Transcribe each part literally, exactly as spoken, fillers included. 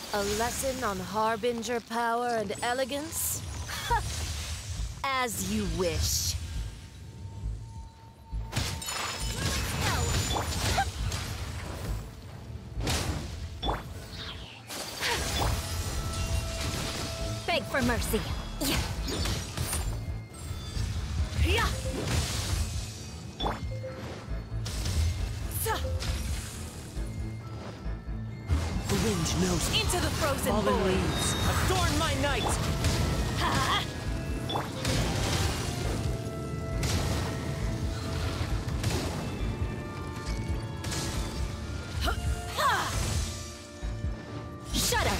A lesson on harbinger power and elegance? As you wish. Beg for mercy. Yeah. Yeah. The wind knows. Into the frozen Fallen void. leaves, adorn my night! Ha! Shudder!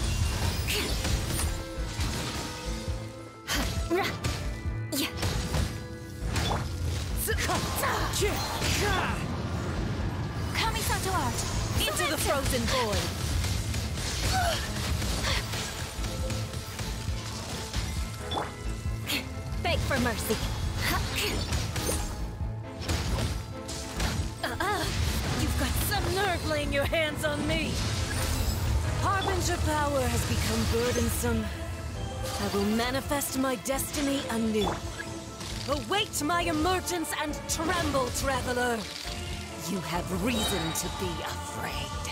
Coming to art. Into the frozen void! Beg for mercy. Uh-uh. You've got some nerve laying your hands on me! Harbinger power has become burdensome. I will manifest my destiny anew. Await my emergence and tremble, traveler! You have reason to be afraid.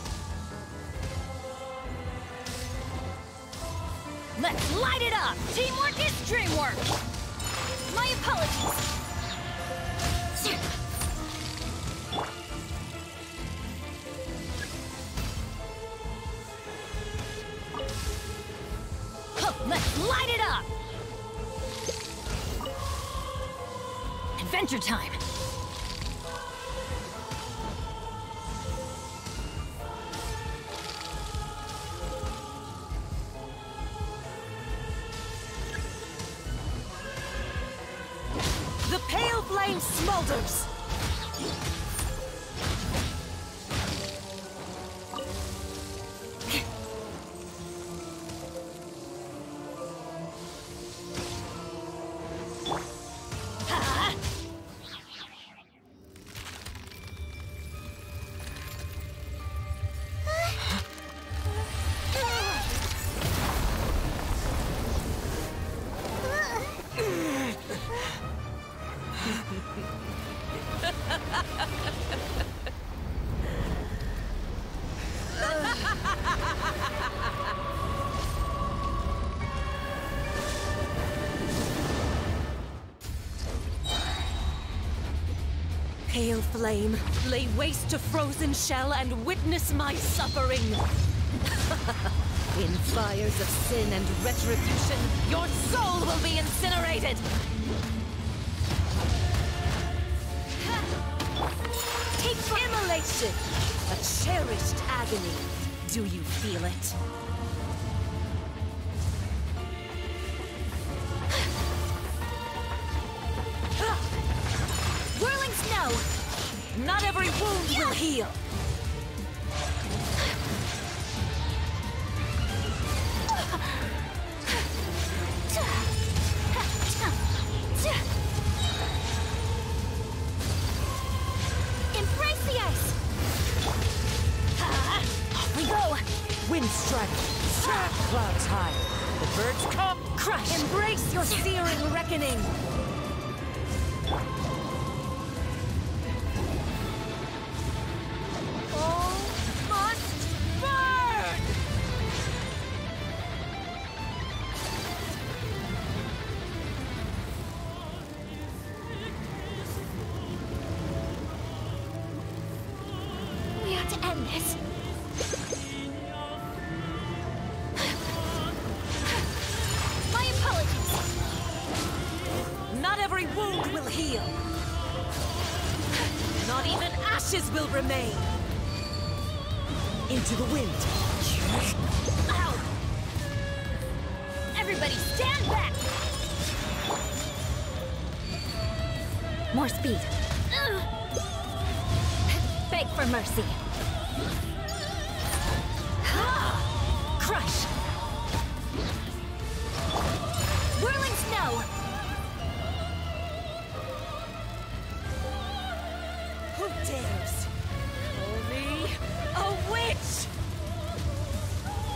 Let's light it up! Teamwork is dreamwork! My apologies! Let's light it up! Adventure time! The pale flame smolders! Pale flame, lay waste to frozen shell and witness my suffering. In fires of sin and retribution, your soul will be incinerated! Take immolation! A cherished agony. Do you feel it? Whirling snow! Not every wound will heal! Embrace the ice! Off we go! Wind strike! Strap clouds high! The birds come! Crush! Embrace your searing reckoning! All must burn! We have to end this. My apologies. Not every wound will heal. Not even ashes will remain. Into the wind. Ow! Everybody stand back! More speed. Ugh. Beg for mercy. Crush! Whirling snow! Who dares call me a witch?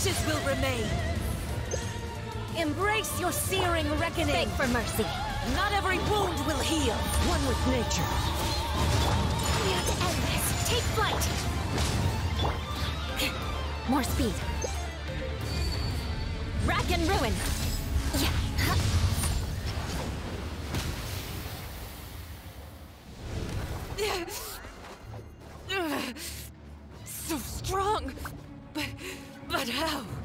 ashes will remain. Embrace your searing reckoning. Beg for mercy. Not every wound will heal. One with nature. We have to end this. Take flight. More speed. Rack and ruin. Yeah. So strong. But, but how?